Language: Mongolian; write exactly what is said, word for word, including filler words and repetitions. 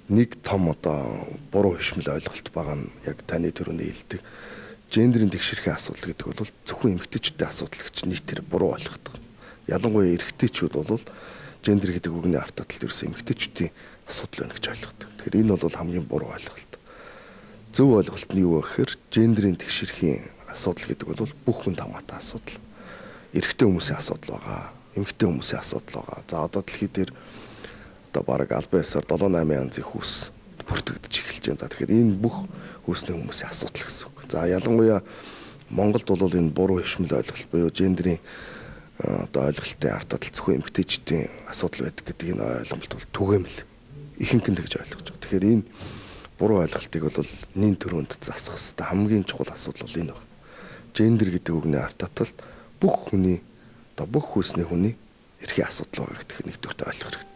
нэг том одоо буруу хишмэл ойлголт байгаа нь яг таны төрөний хэлдэг гендерийн тэгшэрхийн асуудал гэдэг бол зөвхөн эмэгтэйчүүдийн асуудал гэж нийтээр буруу ойлгодог. Ялангуяа эрэгтэйчүүд бол гендер гэдэг үгний арт таталд ерөөсөө эмэгтэйчүүдийн асуудал байна гэж ойлгодог. Тэгэхээр энэ бол хамгийн буруу ойлголт. Зөв ойлголт нь юу вэ гэхээр гендерийн тэгшэрхийн асуудал гэдэг бол бүх хүнд хамаатай асуудал. Эрэгтэй хүмүүсийн асуудал байгаа, эмэгтэй хүмүүсийн асуудал байгаа. За одоо дэлхий дээр одоо бараг албан ёсоор долоо намын янзын хүүс бүртгэгдэж эхэлж байна. За тэгэхээр энэ бүх хүүсний хүмүүсийн асуудал гэсэн үг. За ялангуяа Монголд бол энэ буруу хишмэл ойлголт буюу гендерийн одоо ойлголтын арт татал зөвхөн эмэгтэйчүүдийн асуудал байдаг гэдэг энэ ойлголт бол түгээмэл ихэнхэн тэгж ойлгож байгаа. Тэгэхээр энэ буруу ойлголтыг бол нийт төрөнд засах хэрэгтэй хамгийн чухал асуудал бол энэ байна. Гендер гэдэг үгний арт таталд бүх хүний одоо бүх хүсний хүний эрхийн асуудал байгаа гэдэг нэгдүгээрт ойлгох хэрэгтэй.